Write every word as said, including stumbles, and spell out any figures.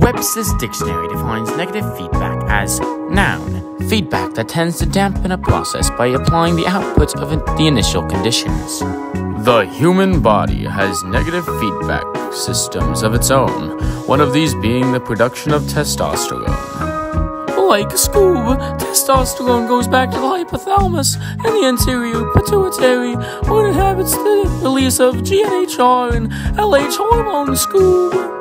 Webster's Dictionary defines negative feedback as noun, feedback that tends to dampen a process by applying the output of the initial conditions. The human body has negative feedback systems of its own, one of these being the production of testosterone. Like Scoob, testosterone goes back to the hypothalamus and the anterior pituitary, where it inhabits the release of G N H R and L H hormone. Scoob.